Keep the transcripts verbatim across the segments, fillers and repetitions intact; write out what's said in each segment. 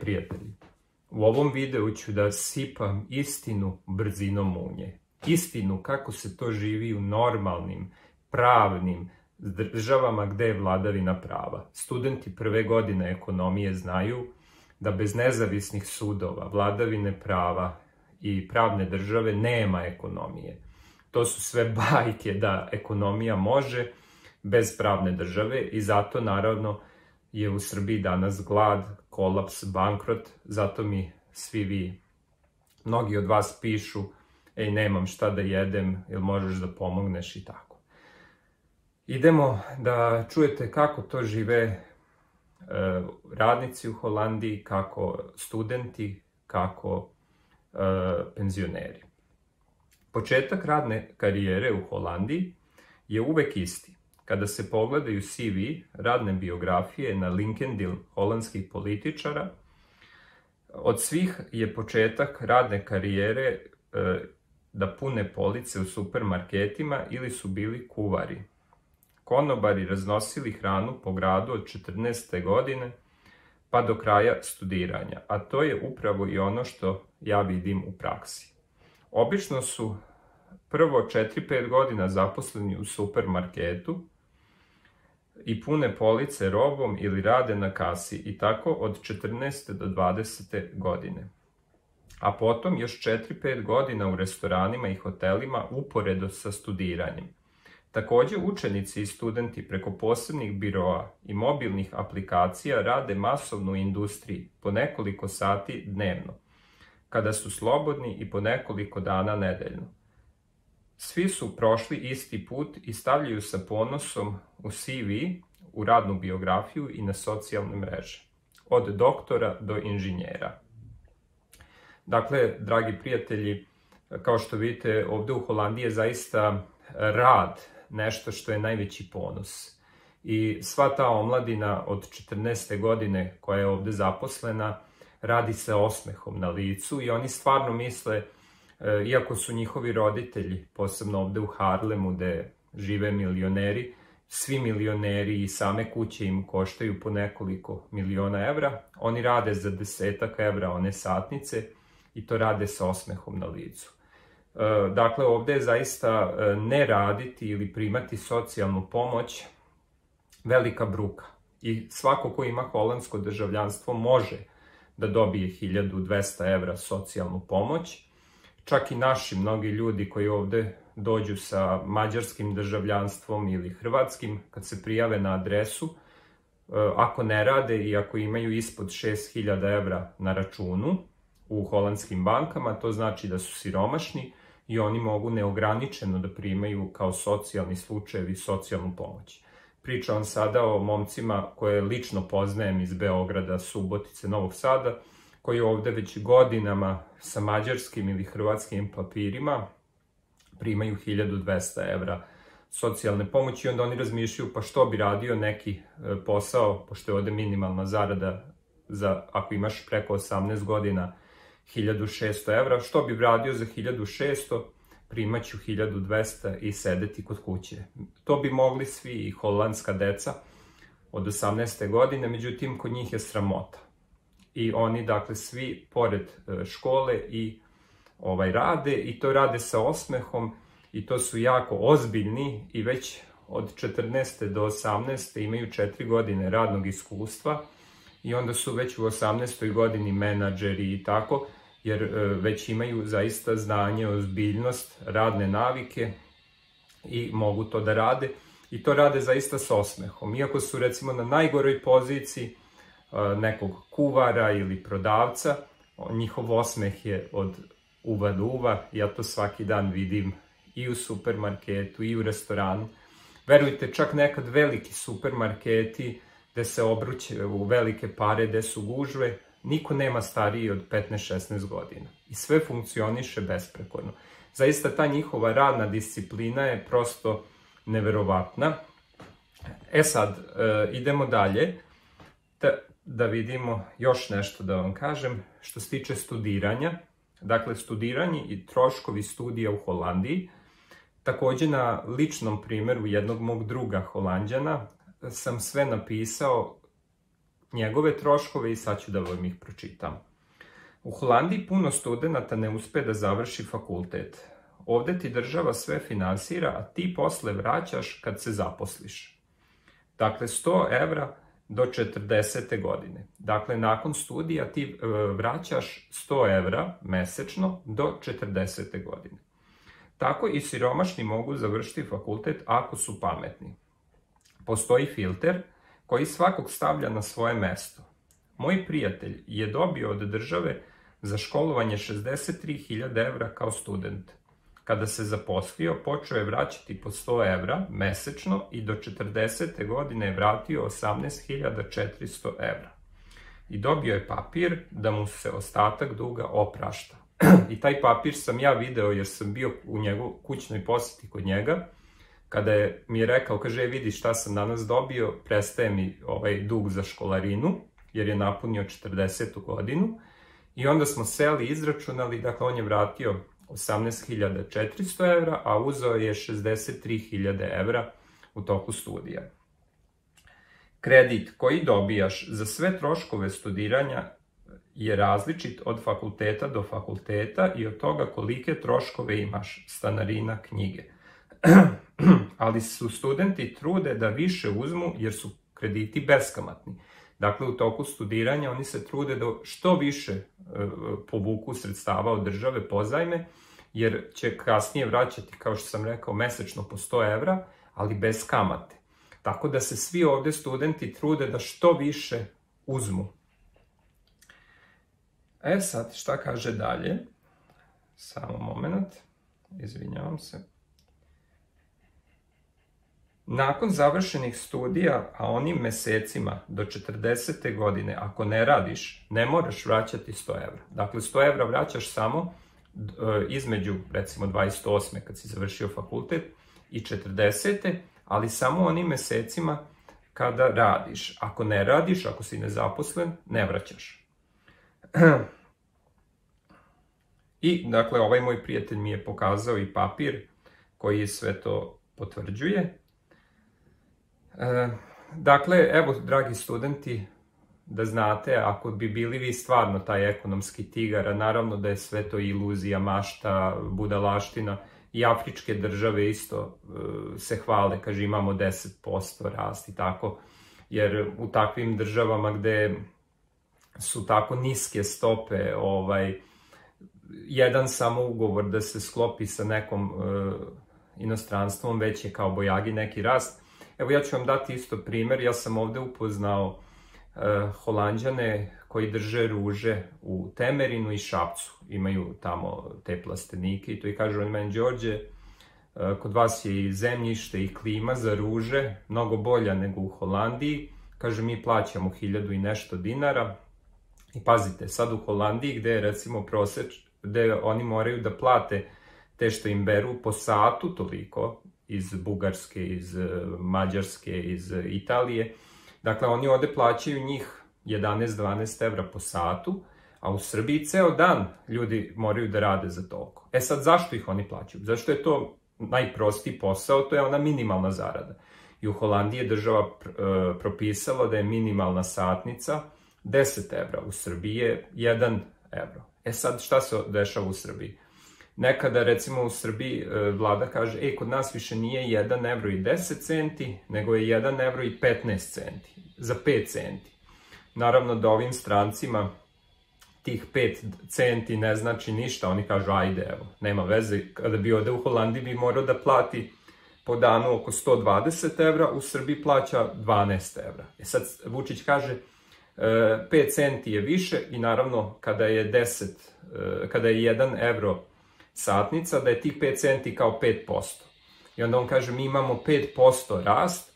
prijatelji, u ovom videu ću da sipam istinu brzinom munje. Istinu kako se to živi u normalnim, pravnim državama gde je vladavina prava. Studenti prve godine ekonomije znaju da bez nezavisnih sudova, vladavine prava i pravne države nema ekonomije. To su sve bajke da ekonomija može bez pravne države i zato naravno je u Srbiji danas glad, kolaps, bankrot. Zato mi svi vi, mnogi od vas pišu, ej, nemam šta da jedem, jel možeš da pomogneš i tako. Idemo da čujete kako to žive e, radnici u Holandiji, kako studenti, kako e, penzioneri. Početak radne karijere u Holandiji je uvek isti. Kada se pogledaju C V, radne biografije na LinkedIn holandskih političara, od svih je početak radne karijere e, da pune police u supermarketima ili su bili kuvari. Konobari raznosili hranu po gradu od četrnaeste godine pa do kraja studiranja, a to je upravo i ono što ja vidim u praksi. Obično su prvo četiri do pet godina zaposleni u supermarketu i pune police robom ili rade na kasi i tako od četrnaeste do dvadesete godine. A potom još četiri do pet godina u restoranima i hotelima uporedo sa studiranjem. Takođe, učenici i studenti preko posebnih biroa i mobilnih aplikacija rade masovno u industriji po nekoliko sati dnevno, kada su slobodni i po nekoliko dana nedeljno. Svi su prošli isti put i stavljaju sa ponosom u C V, u radnu biografiju i na socijalne mreže, od doktora do inženjera. Dakle, dragi prijatelji, kao što vidite, ovde u Holandiji je zaista rad nešto što je najveći ponos. I sva ta omladina od četrnaeste godine koja je ovde zaposlena radi se osmehom na licu i oni stvarno misle, iako su njihovi roditelji, posebno ovde u Haarlemu gde žive milioneri, svi milioneri i same kuće im koštaju po nekoliko miliona evra, oni rade za desetak evra one satnice i to rade sa osmehom na licu. Dakle, ovde je zaista ne raditi ili primati socijalnu pomoć velika bruka. I svako ko ima holandsko državljanstvo može da dobije hiljadu dvesta evra socijalnu pomoć. Čak i naši mnogi ljudi koji ovde dođu sa mađarskim državljanstvom ili hrvatskim, kad se prijave na adresu, ako ne rade i ako imaju ispod šest hiljada evra na računu u holandskim bankama, to znači da su siromašni i oni mogu neograničeno da primaju kao socijalni slučajevi socijalnu pomoć. Pričam sada o momcima koje lično poznajem iz Beograda, Subotice, Novog Sada, koji ovde već godinama sa mađarskim ili hrvatskim papirima primaju hiljadu dvesta evra socijalne pomoći i onda oni razmišljaju pa što bi radio neki posao, pošto je ovde minimalna zarada za, ako imaš preko osamnaest godina, hiljadu šesto evra, što bi radio za hiljadu šesto, primaću hiljadu dvesta i sedeti kod kuće. To bi mogli svi i holandska deca od osamnaeste godine, međutim kod njih je sramota. I oni, dakle, svi pored škole i ovaj, rade i to rade sa osmehom i to su jako ozbiljni i već od četrnaeste do osamnaeste imaju četiri godine radnog iskustva i onda su već u osamnaestoj godini menadžeri i tako, jer već imaju zaista znanje, ozbiljnost, radne navike i mogu to da rade i to rade zaista s osmehom. Iako su recimo na najgoroj poziciji nekog kuvara ili prodavca, njihov osmeh je od uva do uva, ja to svaki dan vidim i u supermarketu i u restoranu. Verujte, čak nekad veliki supermarketi gde se obruće u velike pare, gde su gužve, niko nema stariji od petnaest šesnaest godina i sve funkcioniše besprekorno. Zaista ta njihova radna disciplina je prosto neverovatna. E sad, idemo dalje da vidimo još nešto da vam kažem što se tiče studiranja. Dakle, studiranje i troškovi studija u Holandiji. Takođe, na ličnom primeru jednog mog druga Holanđana sam sve napisao njegove troškove i sad ću da vam ih pročitam. U Holandiji puno studenata ne uspe da završi fakultet. Ovde ti država sve finansira, a ti posle vraćaš kad se zaposliš. Dakle, sto evra do četrdesete godine. Dakle, nakon studija ti vraćaš sto evra mesečno do četrdesete godine. Tako i siromašni mogu završiti fakultet ako su pametni. Postoji filter koji svakog stavlja na svoje mesto. Moj prijatelj je dobio od države za školovanje šezdeset tri hiljade evra kao student. Kada se zaposlio, počeo je vraćati po sto evra mesečno i do četrdesete godine je vratio osamnaest hiljada četiristo evra. I dobio je papir da mu se ostatak duga oprašta. I taj papir sam ja video jer sam bio u njegovoj kućnoj poseti kod njega. Kada je mi je rekao, kaže, vidi šta sam danas dobio, prestaje mi ovaj dug za školarinu, jer je napunio četrdesetu godinu. I onda smo seli i izračunali, dakle on je vratio osamnaest hiljada četiristo evra, a uzeo je šezdeset tri hiljade evra u toku studija. Kredit koji dobijaš za sve troškove studiranja je različit od fakulteta do fakulteta i od toga kolike troškove imaš, stanarina, knjige. Ali su studenti trude da više uzmu jer su krediti beskamatni. Dakle, u toku studiranja oni se trude da što više povuku sredstava od države, pozajme, jer će kasnije vraćati, kao što sam rekao, mesečno po sto evra, ali bez kamate. Tako da se svi ovde studenti trude da što više uzmu. E sad, šta kaže dalje? Samo moment, izvinjavam se. Nakon završenih studija, a onim mesecima do četrdesete godine, ako ne radiš, ne moraš vraćati sto evra. Dakle, sto evra vraćaš samo između, recimo, dvadeset osme kad si završio fakultet i četrdesete, ali samo onim mesecima kada radiš. Ako ne radiš, ako si nezaposlen, ne vraćaš. I, dakle, ovaj moj prijatelj mi je pokazao i papir koji sve to potvrđuje. Dakle, evo, dragi studenti, da znate, ako bi bili vi stvarno taj ekonomski tigar, a naravno da je sve to iluzija, mašta, budalaština, i afričke države isto se hvale, kaže imamo deset posto rast i tako, jer u takvim državama gde su tako niske stope, ovaj, jedan samo ugovor da se sklopi sa nekom inostranstvom, već je kao bojagi neki rast. Evo, ja ću vam dati isto primer. Ja sam ovde upoznao uh, Holanđane koji drže ruže u Temerinu i Šapcu. Imaju tamo te plastenike i to i kažu oni meni, Đorđe, uh, kod vas je i zemljište i klima za ruže mnogo bolja nego u Holandiji. Kaže, mi plaćamo hiljadu i nešto dinara. I pazite, sad u Holandiji gde je recimo proseč, gde oni moraju da plate te što im beru po satu toliko, iz Bugarske, iz Mađarske, iz Italije. Dakle, oni ovde plaćaju njih jedanaest do dvanaest evra po satu, a u Srbiji ceo dan ljudi moraju da rade za toliko. E sad, zašto ih oni plaćaju? Zašto je to najprostiji posao? To je ona minimalna zarada. I u Holandiji je država propisala da je minimalna satnica deset evra, u Srbiji je jedan evro. E sad, šta se dešava u Srbiji? Nekada, recimo, u Srbiji vlada kaže, ej, kod nas više nije jedan evro i deset centi, nego je jedan evro i petnaest centi, za pet centi. Naravno da ovim strancima tih pet centi ne znači ništa, oni kažu, ajde, evo, nema veze, kada bi ode u Holandiji bi morao da plati po danu oko sto dvadeset evra, u Srbiji plaća dvanaest evra. E sad, Vučić kaže, pet centi je više i naravno kada je deset, kada je jedan evro satnica, da je tih pet centi kao pet posto. I onda on kaže, mi imamo pet posto rast,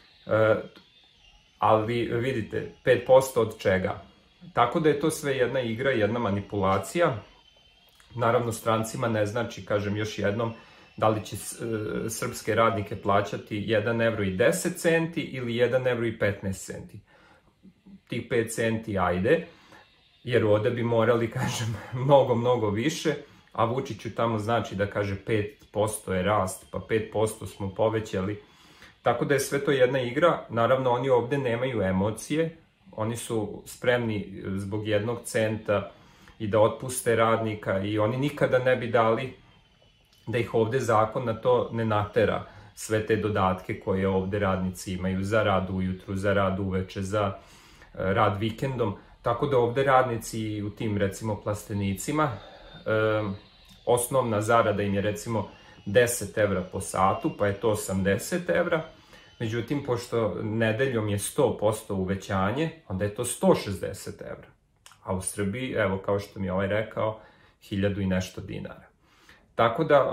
ali vidite, pet posto od čega? Tako da je to sve jedna igra, jedna manipulacija. Naravno, strancima ne znači, kažem još jednom, da li će srpske radnike plaćati jedan evro i deset centi ili jedan evro i petnaest centi. Tih pet centi ajde, jer ovde bi morali, kažem, mnogo, mnogo više, a Vučiću tamo znači da kaže pet posto je rast, pa pet posto smo povećali. Tako da je sve to jedna igra. Naravno, oni ovde nemaju emocije, oni su spremni zbog jednog centa i da otpuste radnika i oni nikada ne bi dali da ih ovde zakon na to ne natera, sve te dodatke koje ovde radnici imaju za rad ujutru, za rad uveče, za rad vikendom. Tako da ovde radnici u tim, recimo, plastenicima, e, osnovna zarada im je, recimo, deset evra po satu, pa je to osamdeset evra. Međutim, pošto nedeljom je sto posto uvećanje, onda je to sto šezdeset evra. A u Srbiji, evo, kao što mi je ovaj rekao, hiljadu i nešto dinara. Tako da,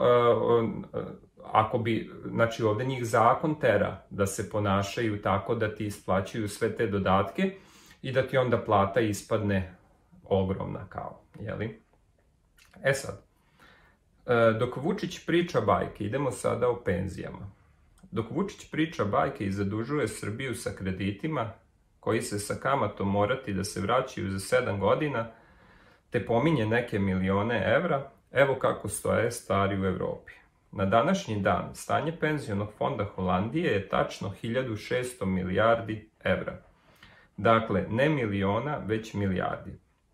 ako bi, znači ovde njih zakon tera da se ponašaju tako da ti isplaćuju sve te dodatke i da ti onda plata ispadne ogromna kao, jeli? E sad, dok Vučić priča bajke, idemo sada o penzijama. Dok Vučić priča bajke i zadužuje Srbiju sa kreditima, koji se sa kamatom morati da se vraćaju za sedam godina, te pominje neke milione evra, evo kako stoje stvari u Evropi. Na današnji dan stanje penzionog fonda Holandije je tačno hiljadu šesto milijardi evra. Dakle, ne miliona, već milijardi.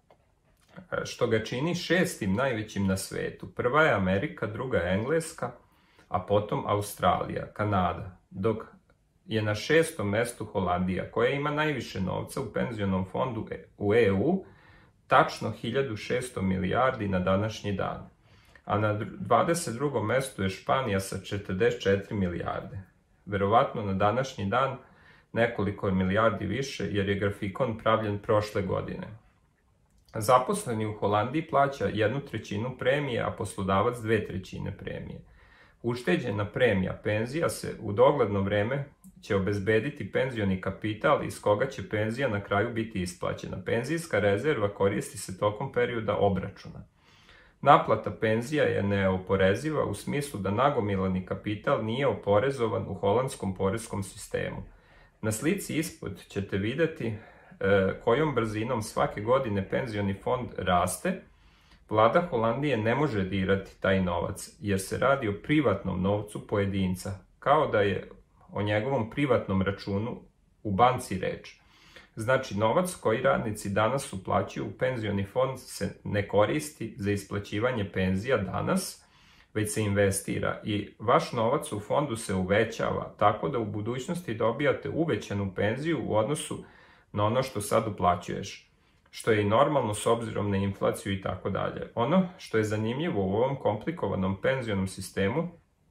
Što ga čini šestim najvećim na svetu. Prva je Amerika, druga je Engleska, a potom Australija, Kanada, dok je na šestom mestu Holandija, koja ima najviše novca u penzionom fondu u E U, tačno hiljadu šesto milijardi na današnji dan. A na dvadeset drugom mestu je Španija sa četrdeset četiri milijarde. Verovatno na današnji dan nekoliko milijardi više, jer je grafikon pravljen prošle godine. Zaposleni u Holandiji plaća jednu trećinu premije, a poslodavac dve trećine premije. Ušteđena premija penzija se u dogledno vreme će obezbediti penzioni kapital iz koga će penzija na kraju biti isplaćena. Penzijska rezerva koristi se tokom perioda obračuna. Naplata penzija je neoporeziva u smislu da nagomilani kapital nije oporezovan u holandskom poreskom sistemu. Na slici ispod ćete videti e, kojom brzinom svake godine penzioni fond raste. Vlada Holandije ne može dirati taj novac, jer se radi o privatnom novcu pojedinca, kao da je o njegovom privatnom računu u banci reč. Znači, novac koji radnici danas uplaćuju u penzioni fond se ne koristi za isplaćivanje penzija danas, već se investira i vaš novac u fondu se uvećava, tako da u budućnosti dobijate uvećanu penziju u odnosu na ono što sad uplaćuješ, što je i normalno s obzirom na inflaciju i tako dalje. Ono što je zanimljivo u ovom komplikovanom penzionom sistemu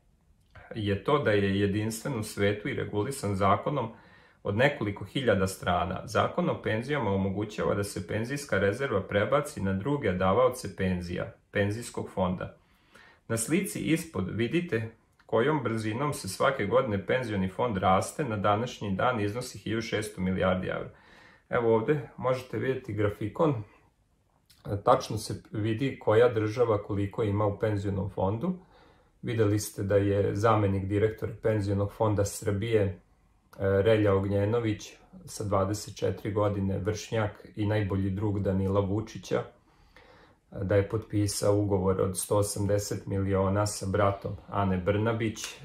je to da je jedinstven u svetu i regulisan zakonom od nekoliko hiljada strana. Zakon o penzijama omogućava da se penzijska rezerva prebaci na druge davaoce penzija, penzijskog fonda. Na slici ispod vidite kojom brzinom se svake godine penzioni fond raste, na današnji dan iznosi hiljadu šesto milijardi evra. Evo ovde možete vidjeti grafikon, tačno se vidi koja država koliko ima u penzionom fondu. Videli ste da je zamenik direktora penzionog fonda Srbije Relja Ognjenović sa dvadeset četiri godine, vršnjak i najbolji drug Danila Vučića, da je potpisao ugovor od sto osamdeset miliona sa bratom Ane Brnabić,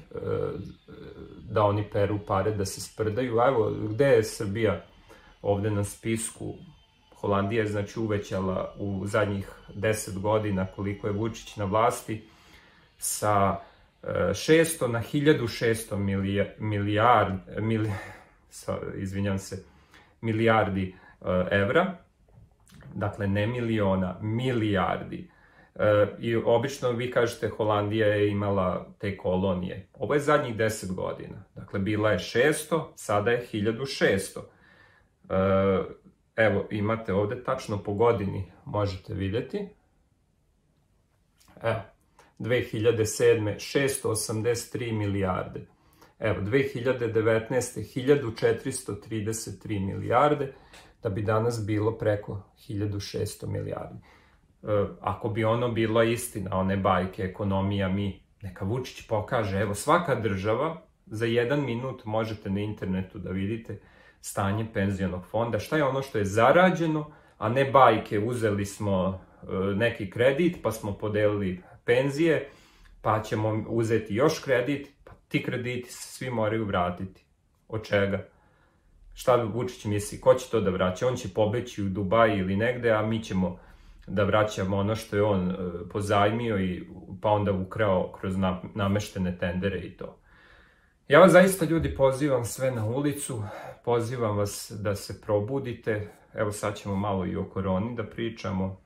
da oni peru pare, da se sprdaju. Evo, gde je Srbija ovde na spisku? Holandija je znači uvećala u zadnjih deset godina koliko je Vučić na vlasti sa šesto na hiljadu šesto milijardi, mili, izvinjam se, milijardi evra, dakle ne miliona, milijardi. I obično vi kažete Holandija je imala te kolonije. Ovo je zadnjih deset godina. Dakle, bila je šesto, sada je hiljadu šesto. Evo, imate ovde tačno po godini, možete vidjeti. Evo. dve hiljade sedme. šesto osamdeset tri milijarde. Evo, dve hiljade devetnaeste. hiljadu četiristo trideset tri milijarde, da bi danas bilo preko hiljadu šesto milijardi. E, ako bi ono bila istina, one bajke, ekonomija, mi, neka Vučić pokaže, evo, svaka država, za jedan minut možete na internetu da vidite stanje penzionog fonda, šta je ono što je zarađeno, a ne bajke, uzeli smo e, neki kredit, pa smo podelili penzije, pa ćemo uzeti još kredit, pa ti krediti se svi moraju vratiti. Od čega? šta Vučić misli, ko će to da vraća? On će pobeći u Dubai ili negde, a mi ćemo da vraćamo ono što je on pozajmio i pa onda ukrao kroz nameštene tendere i to. Ja vas zaista, ljudi, pozivam sve na ulicu, pozivam vas da se probudite. Evo sad ćemo malo i o koroni da pričamo.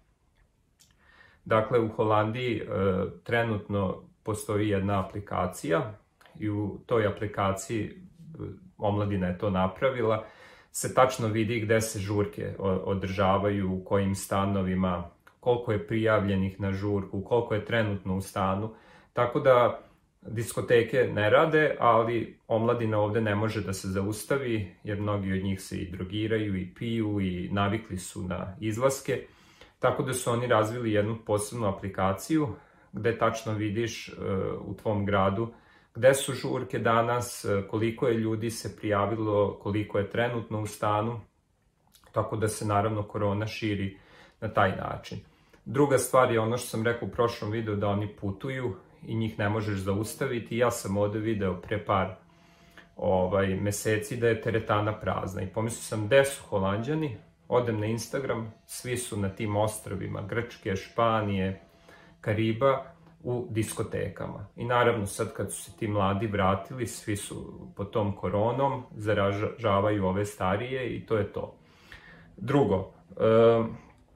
Dakle, u Holandiji e, trenutno postoji jedna aplikacija i u toj aplikaciji, omladina je to napravila, se tačno vidi gde se žurke održavaju, u kojim stanovima, koliko je prijavljenih na žurku, koliko je trenutno u stanu. Tako da diskoteke ne rade, ali omladina ovde ne može da se zaustavi, jer mnogi od njih se i drogiraju i piju i navikli su na izlaske. Tako da su oni razvili jednu posebnu aplikaciju gde tačno vidiš u tvom gradu gde su žurke danas, koliko je ljudi se prijavilo, koliko je trenutno u stanu, tako da se naravno korona širi na taj način. Druga stvar je ono što sam rekao u prošlom videu, da oni putuju i njih ne možeš zaustaviti. Ja sam ovde video pre par ovaj, meseci da je teretana prazna i pomislio sam gde su Holanđani, odem na Instagram, svi su na tim ostrvima Grčke, Španije, Kariba, u diskotekama. I naravno sad kad su se ti mladi vratili, svi su pod tom koronom, zaražavaju ove starije i to je to. Drugo, e,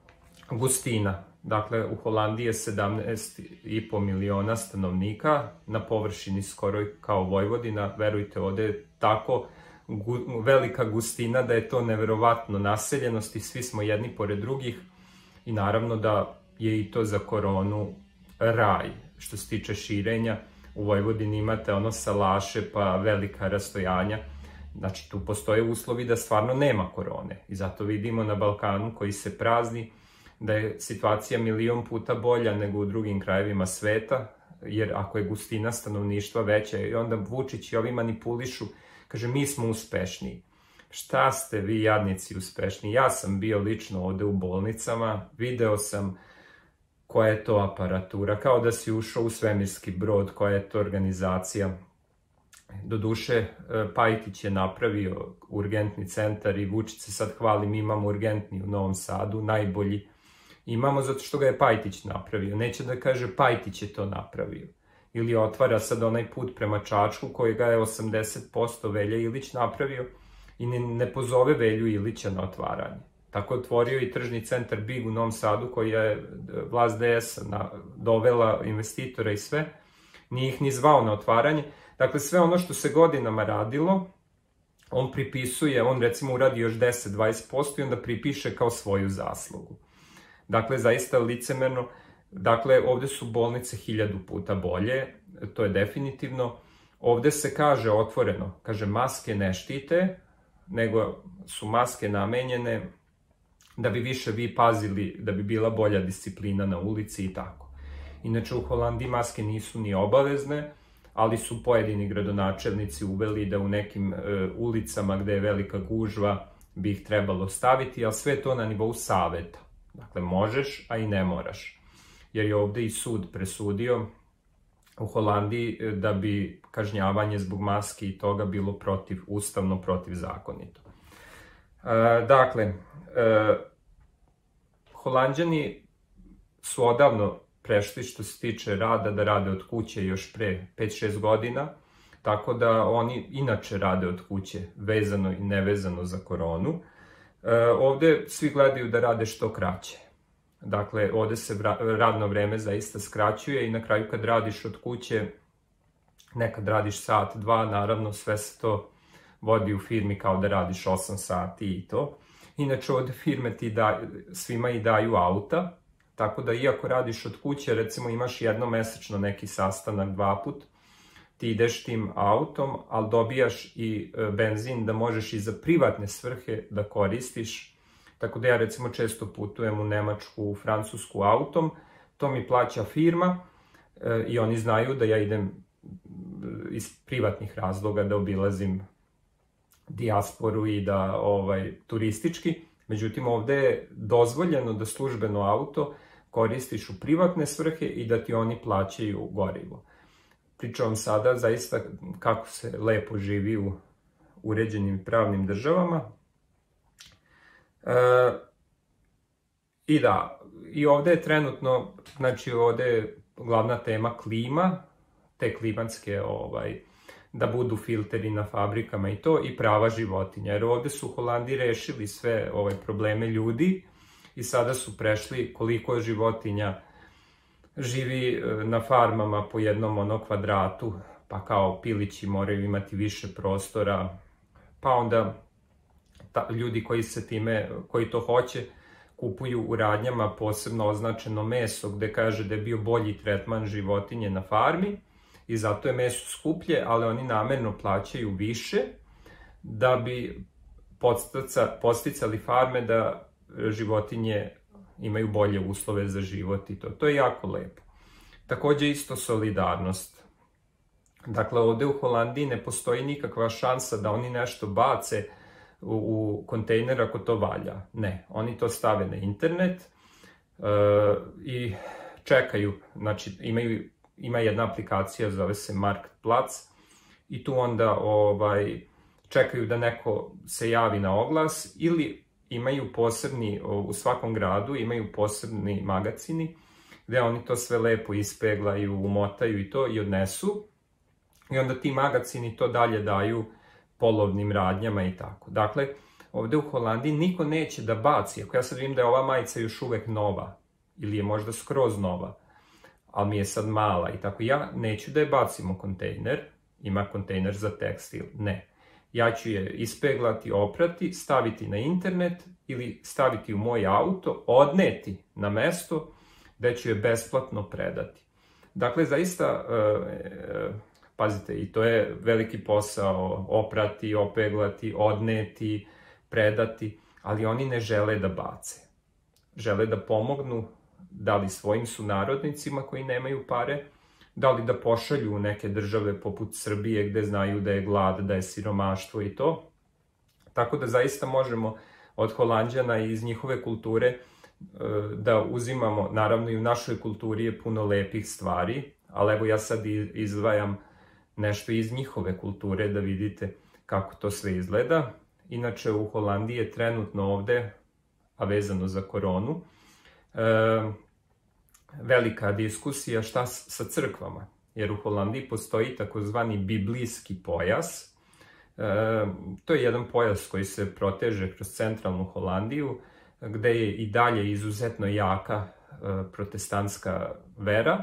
gustina. Dakle, u Holandiji je sedamnaest i po miliona stanovnika, na površini skoro kao Vojvodina. Verujte, ovde je tako gu, velika gustina da je to neverovatno naseljenost i svi smo jedni pored drugih i naravno da je i to za koronu raj. Što se tiče širenja, u Vojvodini imate ono salaše pa velika rastojanja, znači tu postoje uslovi da stvarno nema korone i zato vidimo na Balkanu koji se prazni da je situacija milion puta bolja nego u drugim krajevima sveta, jer ako je gustina stanovništva veća i onda Vučić i ovi manipulišu, kaže mi smo uspešniji. Šta ste vi jadnici uspešni? Ja sam bio lično ovde u bolnicama, video sam koja je to aparatura, kao da si ušao u svemirski brod, koja je to organizacija. Doduše, Pajtić je napravio urgentni centar i Vučić se sad hvali, mi imamo urgentni u Novom Sadu, najbolji. Imamo zato što ga je Pajtić napravio, neće da kaže Pajtić je to napravio. Ili otvara sad onaj put prema Čačku koji ga je osamdeset posto Velja Ilić napravio i ne, ne pozove Velju Ilića na otvaranje. Tako je otvorio i tržni centar Big u Novom Sadu koji je vlast D S-a dovela investitora i sve, nije ih ni zvao na otvaranje. Dakle, sve ono što se godinama radilo, on pripisuje, on recimo uradi još deset do dvadeset posto i onda pripiše kao svoju zaslugu. Dakle, zaista licemerno. Dakle, ovde su bolnice hiljadu puta bolje, to je definitivno. Ovde se kaže otvoreno, kaže maske ne štite, nego su maske namenjene da bi više vi pazili, da bi bila bolja disciplina na ulici i tako. Inače, u Holandiji maske nisu ni obavezne, ali su pojedini gradonačelnici uveli da u nekim e, ulicama gde je velika gužva bi ih trebalo staviti, ali sve to na nivou saveta. Dakle, možeš, a i ne moraš. Jer je ovde i sud presudio u Holandiji da bi kažnjavanje zbog maski i toga bilo protiv, ustavno protivzakonito. E, dakle, e, Holanđani su odavno prešli što se tiče rada da rade od kuće još pre pet šest godina, tako da oni inače rade od kuće, vezano i nevezano za koronu. E, ovde svi gledaju da rade što kraće. Dakle, ovde se radno vreme zaista skraćuje i na kraju kad radiš od kuće, nekad radiš sat, dva, naravno sve se to vodi u firmi kao da radiš osam sati i to. Inače, ovde firme ti da, svima i daju auta, tako da iako radiš od kuće, recimo imaš jednomesečno neki sastanak dva put, ti ideš tim autom, ali dobijaš i benzin da možeš i za privatne svrhe da koristiš. Tako da ja recimo često putujem u Nemačku, u Francusku autom, to mi plaća firma e, i oni znaju da ja idem iz privatnih razloga da obilazim dijasporu i da ovaj, turistički. Međutim, ovde je dozvoljeno da službeno auto koristiš u privatne svrhe i da ti oni plaćaju gorivo. Pričam vam sada zaista kako se lepo živi u, uređenim pravnim državama. E, I da, i ovdje je trenutno, znači ovdje je glavna tema klima, te klimatske, ovaj, da budu filteri na fabrikama i to, i prava životinja. Jer ovdje su u Holandiji rešili sve ovaj, probleme ljudi i sada su prešli koliko životinja živi na farmama po jednom ono kvadratu, pa kao pilići moraju imati više prostora, pa onda ta, ljudi koji se time, koji to hoće, kupuju u radnjama posebno označeno meso gde kaže da je bio bolji tretman životinje na farmi i zato je meso skuplje, ali oni namerno plaćaju više da bi podsticali farme da životinje imaju bolje uslove za život i to. To je jako lepo. Takođe isto solidarnost. Dakle, ovde u Holandiji ne postoji nikakva šansa da oni nešto bace u, u kontejner ako to valja. Ne, oni to stave na internet uh, i čekaju, znači imaju, ima jedna aplikacija, zove se Marktplaats, i tu onda ovaj, čekaju da neko se javi na oglas ili imaju posebni, u svakom gradu imaju posebni magacini gde oni to sve lepo ispeglaju, umotaju i to i odnesu. I onda ti magacini to dalje daju polovnim radnjama i tako. Dakle, ovde u Holandiji niko neće da baci, ako ja sad vidim da je ova majica još uvek nova, ili je možda skroz nova, ali mi je sad mala i tako, ja neću da je bacim u kontejner, ima kontejner za tekstil, ne. Ja ću je ispeglati, oprati, staviti na internet ili staviti u moj auto, odneti na mesto gde ću je besplatno predati. Dakle, zaista, e, pazite, i to je veliki posao, oprati, opeglati, odneti, predati, ali oni ne žele da bace. Žele da pomognu, da li svojim sunarodnicima koji nemaju pare, da li da pošalju u neke države poput Srbije gde znaju da je glad, da je siromaštvo i to. Tako da zaista možemo od Holanđana i iz njihove kulture da uzimamo, naravno i u našoj kulturi je puno lepih stvari, ali evo ja sad izdvajam nešto iz njihove kulture da vidite kako to sve izgleda. Inače u Holandiji je trenutno ovde, a vezano za koronu, velika diskusija šta sa crkvama, jer u Holandiji postoji takozvani biblijski pojas. To je jedan pojas koji se proteže kroz centralnu Holandiju, gde je i dalje izuzetno jaka protestantska vera,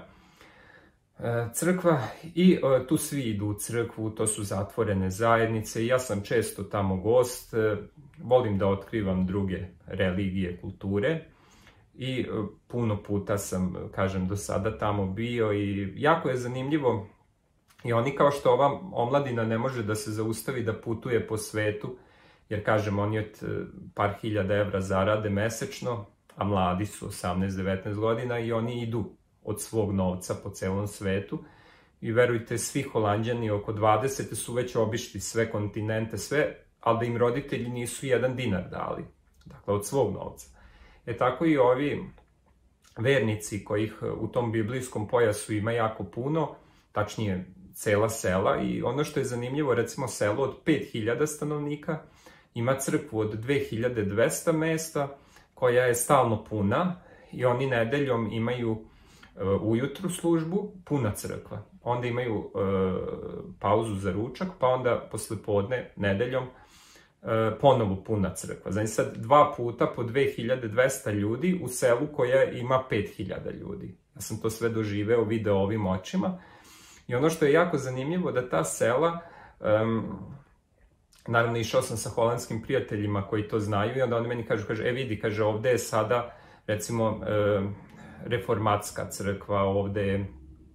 crkva, i tu svi idu u crkvu, to su zatvorene zajednice i ja sam često tamo gost, volim da otkrivam druge religije, kulture i puno puta sam, kažem, do sada tamo bio i jako je zanimljivo. I oni, kao što ova omladina ne može da se zaustavi da putuje po svetu, jer kažem, oni od par hiljada evra zarade mesečno, a mladi su osamnaest devetnaest godina i oni idu od svog novca po celom svetu. I verujte, svi Holanđani oko dvadeset su već obišli sve kontinente, sve, ali da im roditelji nisu jedan dinar dali. Dakle, od svog novca. E tako i ovi vernici kojih u tom biblijskom pojasu ima jako puno, tačnije cela sela, i ono što je zanimljivo, recimo selo od pet hiljada stanovnika ima crkvu od dve hiljade dvesta mesta koja je stalno puna i oni nedeljom imaju uh, ujutru službu, puna crkva. Onda imaju uh, pauzu za ručak, pa onda posle podne nedeljom uh, ponovo puna crkva. Znači sad dva puta po dve hiljade dvesta ljudi u selu koja ima pet hiljada ljudi. Ja sam to sve doživeo, video ovim očima. I ono što je jako zanimljivo da ta sela, um, naravno išao sam sa holandskim prijateljima koji to znaju i onda oni meni kažu, kaže, e vidi, kaže, ovde je sada recimo um, reformatska crkva, ovde je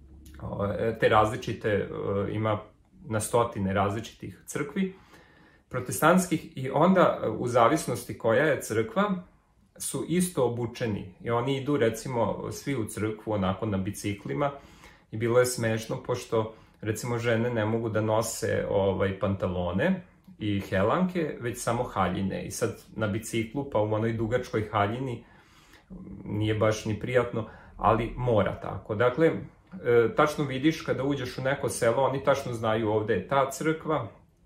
te različite, uh, ima na stotine različitih crkvi, protestantskih, i onda u zavisnosti koja je crkva su isto obučeni i oni idu recimo svi u crkvu onako na biciklima. I bilo je smešno, pošto, recimo, žene ne mogu da nose ovaj, pantalone i helanke, već samo haljine. I sad na biciklu, pa u onoj dugačkoj haljini, nije baš ni prijatno, ali mora tako. Dakle, e, tačno vidiš kada uđeš u neko selo, oni tačno znaju ovde je ta crkva,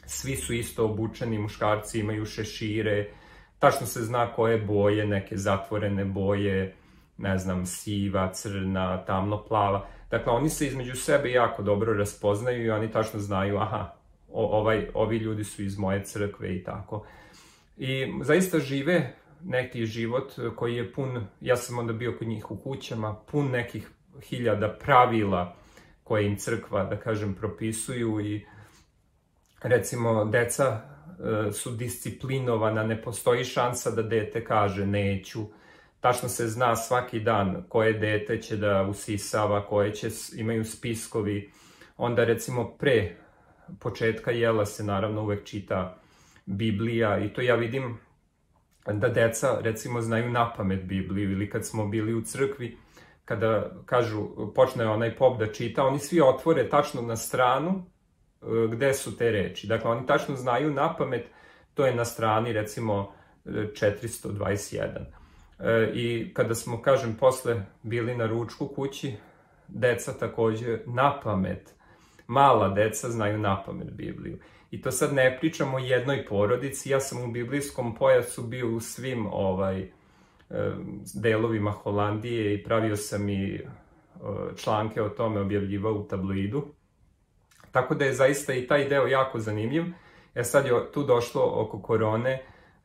svi su isto obučeni, muškarci imaju šešire, tačno se zna koje boje, neke zatvorene boje, ne znam, siva, crna, tamno plava. Dakle, oni se između sebe jako dobro raspoznaju i oni tačno znaju, aha, ovaj, ovi ljudi su iz moje crkve i tako. I zaista žive neki život koji je pun, ja sam onda bio kod njih u kućama, pun nekih hiljada pravila koje im crkva, da kažem, propisuju i recimo, deca su disciplinovana, ne postoji šansa da dete kaže neću. Tačno se zna svaki dan koje dete će da usisava, koje će, imaju spiskovi. Onda recimo pre početka jela se naravno uvek čita Biblija i to ja vidim da deca recimo znaju napamet Bibliju ili kad smo bili u crkvi, kada kažu, počne onaj pop da čita, oni svi otvore tačno na stranu gde su te reči. Dakle, oni tačno znaju napamet, to je na strani recimo četiristo dvadeset jedan. I kada smo, kažem, posle bili na ručku kući, deca takođe napamet, mala deca znaju napamet Bibliju. I to sad ne pričamo o jednoj porodici, ja sam u biblijskom pojasu bio u svim ovaj, delovima Holandije i pravio sam i članke o tome, objavljivao u tabloidu. Tako da je zaista i taj deo jako zanimljiv. Jer sad je tu došlo oko korone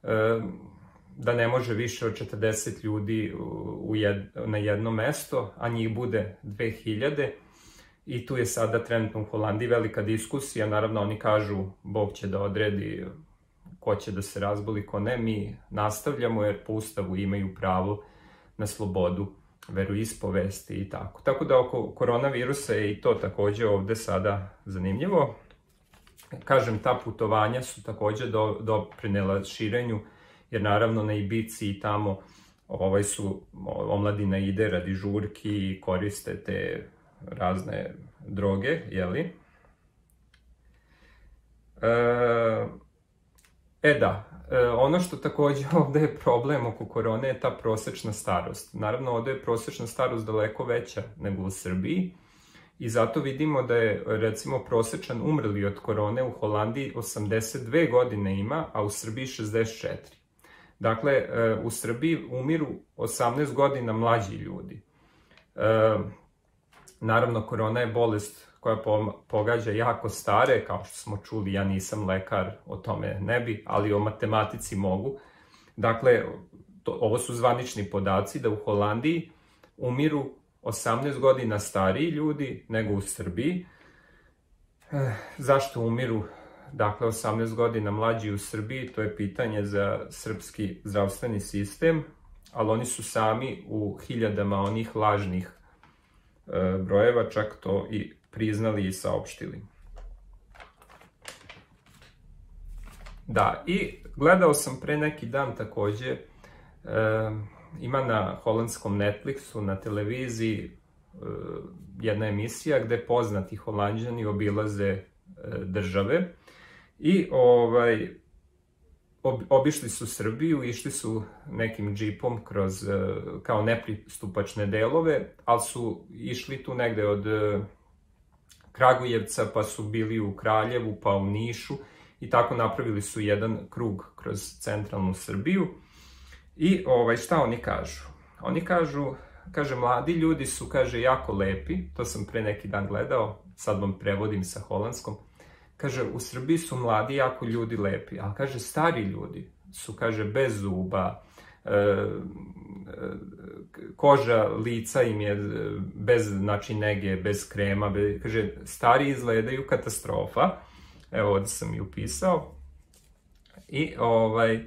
da ne može više od četrdeset ljudi u jed, na jedno mesto, a njih bude dve hiljade. I tu je sada trenutno u Holandiji velika diskusija. Naravno, oni kažu Bog će da odredi ko će da se razboli, ko ne. Mi nastavljamo jer po Ustavu imaju pravo na slobodu veroispovesti i tako. Tako da oko koronavirusa je i to takođe ovde sada zanimljivo. Kažem, ta putovanja su takođe do, doprinela širenju, jer naravno na Ibici i tamo ovaj su, omladina ide radi žurki i koriste te razne droge, jeli? E, e da, e, ono što takođe ovde je problem oko korone je ta prosečna starost. Naravno, ovde je prosečna starost daleko veća nego u Srbiji i zato vidimo da je, recimo, prosečan umrli od korone u Holandiji osamdeset dve godine ima, a u Srbiji šezdeset četiri. Dakle, u Srbiji umiru osamnaest godina mlađi ljudi. E, naravno, korona je bolest koja pogađa jako stare, kao što smo čuli, ja nisam lekar, o tome ne bi, ali o matematici mogu. Dakle, to, ovo su zvanični podaci da u Holandiji umiru osamnaest godina stariji ljudi nego u Srbiji. E, zašto umiru? Dakle, osamnaest godina mlađi u Srbiji, to je pitanje za srpski zdravstveni sistem, ali oni su sami u hiljadama onih lažnih e, brojeva, čak to i priznali i saopštili. Da, i gledao sam pre neki dan takođe, e, ima na holandskom Netflixu, na televiziji, e, jedna emisija gde poznati Holanđani obilaze e, države. I ovaj, ob, obišli su Srbiju, išli su nekim džipom kroz kao nepristupačne delove, ali su išli tu negde od Kragujevca, pa su bili u Kraljevu, pa u Nišu i tako napravili su jedan krug kroz centralnu Srbiju. I ovaj, šta oni kažu? Oni kažu, kaže, mladi ljudi su, kaže, jako lepi, to sam pre neki dan gledao, sad vam prevodim sa holandskom. Kaže, u Srbiji su mladi jako ljudi lepi, ali kaže, stari ljudi su, kaže, bez zuba, e, koža lica im je bez, znači, nege, bez krema, bez, kaže, stari izgledaju katastrofa. Evo, ovdje sam i upisao. I, ovaj,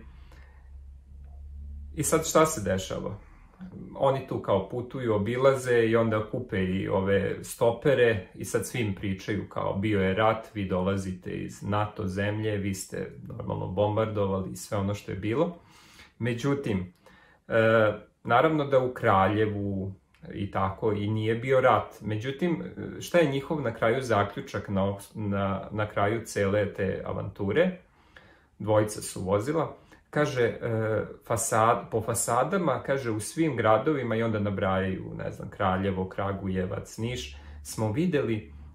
i sad šta se dešava? Oni tu kao putuju, obilaze i onda kupe i ove stopere i sad svim pričaju kao bio je rat, vi dolazite iz NATO zemlje, vi ste normalno bombardovali i sve ono što je bilo. Međutim, e, naravno da u Kraljevu i tako i nije bio rat. Međutim, šta je njihov na kraju zaključak na, na, na kraju cele te avanture? Dvojica su vozila. Kaže, fasad, po fasadama, kaže, u svim gradovima i onda nabrajaju, ne znam, Kraljevo, Kragujevac, Niš, smo videli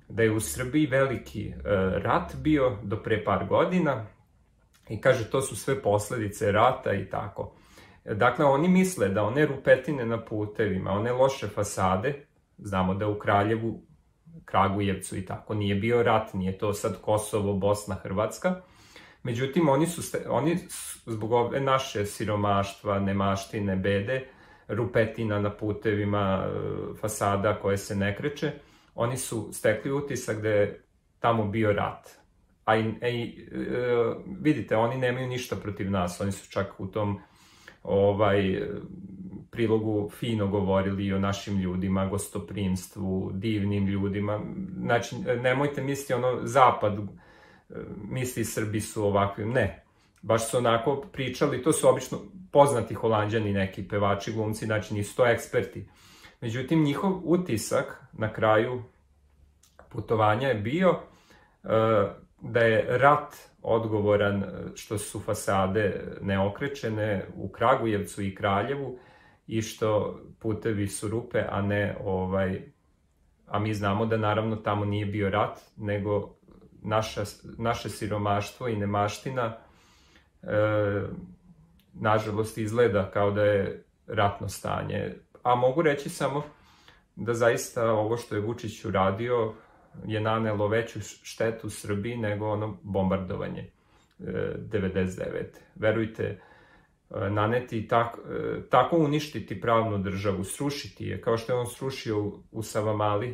da je u Srbiji veliki rat bio do pre par godina i kaže to su sve posledice rata i tako. Dakle, oni misle da one rupetine na putevima, one loše fasade, znamo da u Kraljevu, Kragujevcu i tako nije bio rat, nije to sad Kosovo, Bosna, Hrvatska. Međutim, oni su, oni zbog ove naše siromaštva, nemaštine, bede, rupetina na putevima, fasada koje se ne kreće, oni su stekli utisak da je tamo bio rat. A i, i vidite, oni nemaju ništa protiv nas, oni su čak u tom ovaj, prilogu fino govorili i o našim ljudima, gostoprimstvu, divnim ljudima. Znači, nemojte misliti ono, zapad misli Srbi su ovakvi, ne. Baš su onako pričali, to su obično poznati Holanđani, neki pevači, glumci, znači nisu to eksperti. Međutim, njihov utisak na kraju putovanja je bio da je rat odgovoran što su fasade neokrečene u Kragujevcu i Kraljevu i što putevi su rupe, a ne ovaj, a mi znamo da naravno tamo nije bio rat, nego naša, naše siromaštvo i nemaština e, nažalost izgleda kao da je ratno stanje. A mogu reći samo da zaista ovo što je Vučić uradio je nanelo veću štetu Srbiji nego ono bombardovanje devedeset devete. Verujte, naneti tako, tako uništiti pravnu državu, srušiti je, kao što je on srušio u Savamali.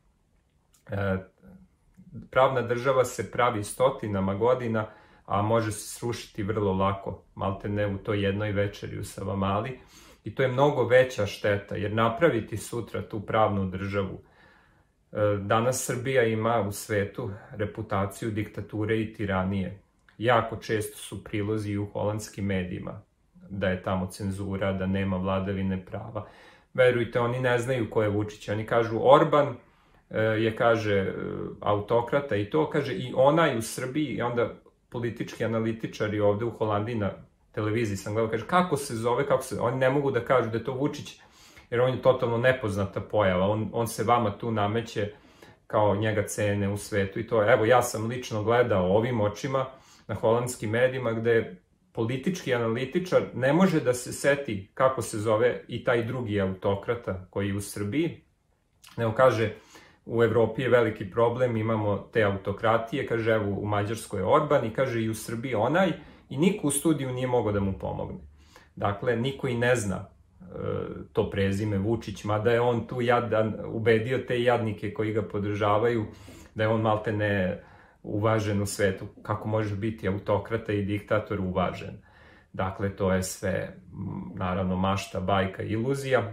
Pravna država se pravi stotinama godina, a može se srušiti vrlo lako, malte ne u toj jednoj večeri u Savamali. I to je mnogo veća šteta, jer napraviti sutra tu pravnu državu. Danas Srbija ima u svetu reputaciju diktature i tiranije. Jako često su prilozi i u holandskim medijima da je tamo cenzura, da nema vladavine prava. Verujte, oni ne znaju ko je Vučić. Oni kažu Orban je, kaže, autokrata i to, kaže, i onaj u Srbiji, i onda politički analitičari ovde u Holandiji na televiziji sam gledao, kaže, kako se zove, kako se... Oni ne mogu da kažu da je to Vučić, jer on je totalno nepoznata pojava, on, on se vama tu nameće kao njega cene u svetu i to. Evo, ja sam lično gledao ovim očima na holandskim medijima gde politički analitičar ne može da se seti kako se zove i taj drugi autokrata koji je u Srbiji, nego kaže, u Evropi je veliki problem, imamo te autokratije, kaže, evo, u Mađarskoj je Orban i kaže i u Srbiji onaj, i niko u studiju nije mogao da mu pomogne. Dakle, niko i ne zna to prezime Vučić, mada je on tu jadan, ubedio te jadnike koji ga podržavaju, da je on malte ne uvažen u svetu. Kako može biti autokrata i diktator uvažen? Dakle, to je sve, naravno, mašta, bajka, iluzija.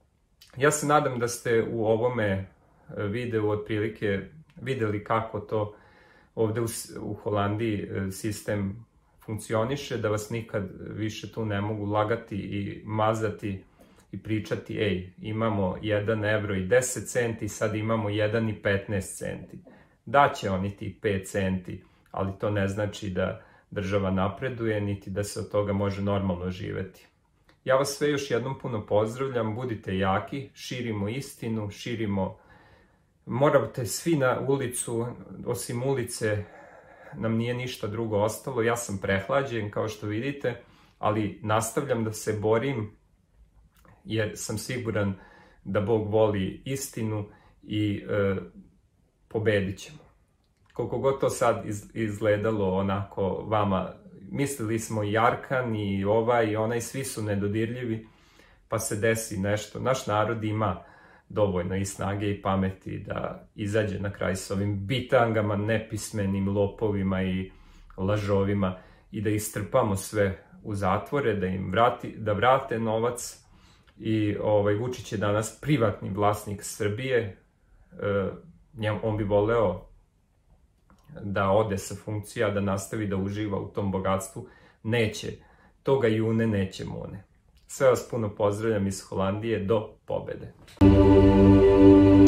Ja se nadam da ste u ovome videu otprilike videli kako to ovde u Holandiji sistem funkcioniše, da vas nikad više tu ne mogu lagati i mazati i pričati, ej, imamo jedan evro i deset centi, sad imamo jedan i petnaest centi. Daće oni ti pet centi, ali to ne znači da država napreduje, niti da se od toga može normalno živeti. Ja vas sve još jednom puno pozdravljam, budite jaki, širimo istinu, širimo, morate svi na ulicu, osim ulice, nam nije ništa drugo ostalo, ja sam prehlađen kao što vidite, ali nastavljam da se borim jer sam siguran da Bog voli istinu i e, pobedit ćemo. Koliko god to sad iz, izgledalo onako vama, mislili smo i Arkan i ovaj i onaj, svi su nedodirljivi, pa se desi nešto. Naš narod ima dovoljno i snage i pameti da izađe na kraj s ovim bitangama, nepismenim lopovima i lažovima i da istrpamo sve u zatvore, da im vrati, da vrate novac. I ovaj, Vučić je danas privatni vlasnik Srbije, e, on bi voleo da ode sa funkcija, da nastavi da uživa u tom bogatstvu. Neće, toga june neće mune. Sve vas puno pozdravljam iz Holandije, do pobede.